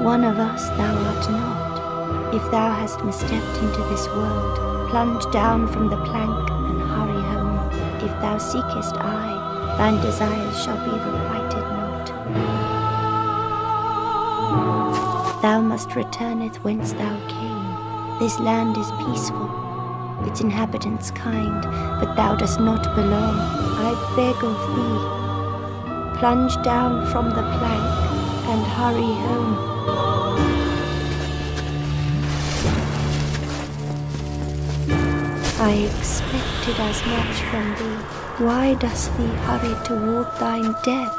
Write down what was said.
one of us thou art not. If thou hast misstepped into this world, plunge down from the plank and hurry home. If thou seekest aye, thine desires shall be requited not. Thou must returneth whence thou came. This land is peaceful, its inhabitants kind, but thou dost not belong. I beg of thee, plunge down from the plank and hurry home. I expected as much from thee. Why dost thee hurry toward thine death?